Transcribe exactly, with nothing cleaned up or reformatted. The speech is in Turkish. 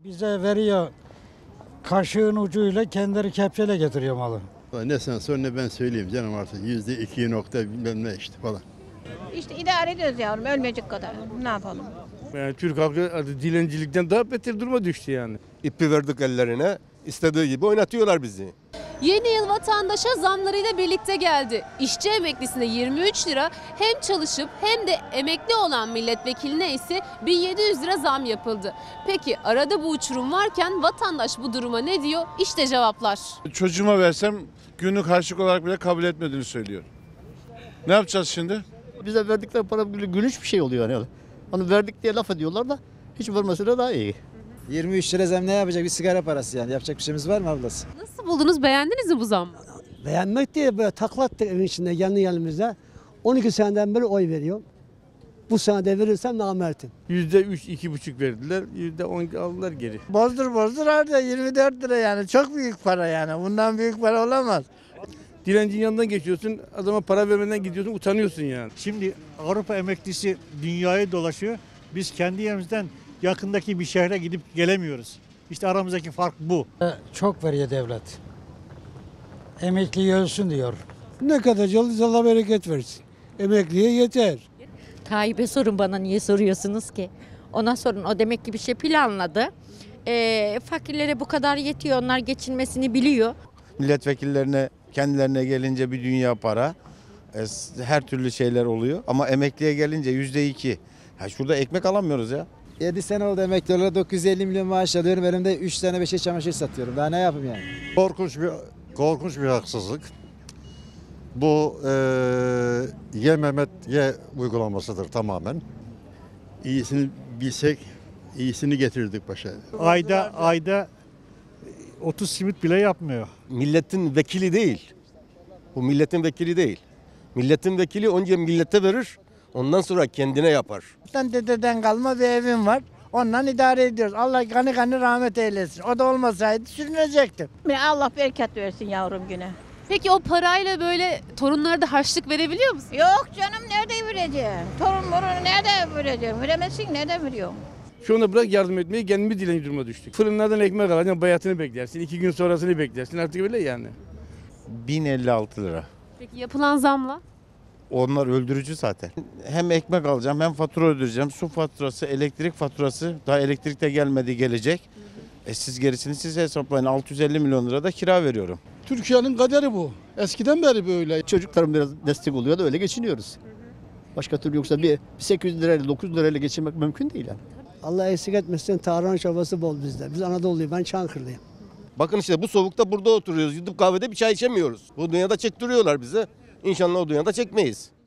Bize veriyor kaşığın ucuyla kendileri kepçeyle getiriyor malı. Ne sen sor ne ben söyleyeyim canım artık yüzde iki nokta bilmem ne işte falan. İşte idare ediyoruz yavrum ölmeyecek kadar. Ne yapalım? Yani Türk halkı dilencilikten daha beter duruma düştü yani. İpi verdik ellerine, istediği gibi oynatıyorlar bizi. Yeni yıl vatandaşa zamlarıyla birlikte geldi. İşçi emeklisine yirmi üç lira, hem çalışıp hem de emekli olan milletvekiline ise bin yedi yüz lira zam yapıldı. Peki arada bu uçurum varken vatandaş bu duruma ne diyor? İşte cevaplar. Çocuğuma versem günlük harçlık olarak bile kabul etmediğini söylüyor. Ne yapacağız şimdi? Bize verdikleri para gülünç bir şey oluyor yani. Onu verdik diye laf ediyorlar da hiç vermesine daha iyi. yirmi üç lira zam ne yapacak? Bir sigara parası yani. Yapacak bir şeyimiz var mı ablası? Nasıl buldunuz? Beğendiniz mi bu zammı? Beğenmek diye böyle taklattık evin içinde yanı yanımızda. on iki seneden beri oy veriyorum. Bu sene de verirsem namertim. Yüzde üç, iki buçuk verdiler, yüzde on aldılar geri. Bozdur bozdur harca yirmi dört lira yani çok büyük para yani. Bundan büyük para olamaz. Dilencinin yanından geçiyorsun, adama para vermeden gidiyorsun, utanıyorsun yani. Şimdi Avrupa emeklisi dünyayı dolaşıyor. Biz kendi yerimizden yakındaki bir şehre gidip gelemiyoruz. İşte aramızdaki fark bu. Çok veriyor devlet. Emekli ölsün diyor. Ne kadar çalışırsa Allah bereket versin. Emekliye yeter. Tayyip'e sorun, bana niye soruyorsunuz ki? Ona sorun, o demek ki bir şey planladı. E, fakirlere bu kadar yetiyor, onlar geçinmesini biliyor. Milletvekillerine, kendilerine gelince bir dünya para. E, her türlü şeyler oluyor. Ama emekliye gelince yüzde iki. Ha şurada ekmek alamıyoruz ya. yedi sene oldu emekli olarak dokuz yüz elli milyon maaş alıyorum. Elimde üç tane beşe çamaşır satıyorum. Daha ne yapayım yani? Korkunç bir korkunç bir haksızlık. Bu e, ye Mehmet ye uygulamasıdır tamamen. İyisini bilsek iyisini getirdik başa. Ayda ayda otuz simit bile yapmıyor. Milletin vekili değil. Bu milletin vekili değil. Milletin vekili önce millete verir, ondan sonra kendine yapar. Dededen kalma bir evim var. Ondan idare ediyoruz. Allah gani gani rahmet eylesin. O da olmasaydı sürünecektim. Allah bereket versin yavrum güne. Peki o parayla böyle torunlara da harçlık verebiliyor musun? Yok canım nerede vereceğim? Torun morunu nerede vereceğim? Veremezsin nerede veriyorum? Şu anda bırak yardım etmeyi, kendimiz dilenci duruma düştük. Fırınlardan ekmek alacaksın, bayatını beklersin, iki gün sonrasını beklersin, artık öyle yani. bin elli altı lira. Peki yapılan zamla? Onlar öldürücü zaten. Hem ekmek alacağım hem fatura ödeyeceğim. Su faturası, elektrik faturası. Daha elektrik de gelmedi, gelecek. E siz gerisini siz hesaplayın. altı yüz elli milyon lira da kira veriyorum. Türkiye'nin kaderi bu. Eskiden beri böyle. Çocuklarım biraz destek oluyor da öyle geçiniyoruz. Başka türlü yoksa bir sekiz yüz lirayla dokuz yüz lirayla geçinmek mümkün değil yani. Allah eksik etmesin, tarhana çorbası bol bizde. Biz Anadolu'luyuz, ben Çankırılıyım. Bakın işte bu soğukta burada oturuyoruz. Gidip kahvede bir çay içemiyoruz. Bu dünyada çektiriyorlar bize. İnşallah o dünyada çekmeyiz.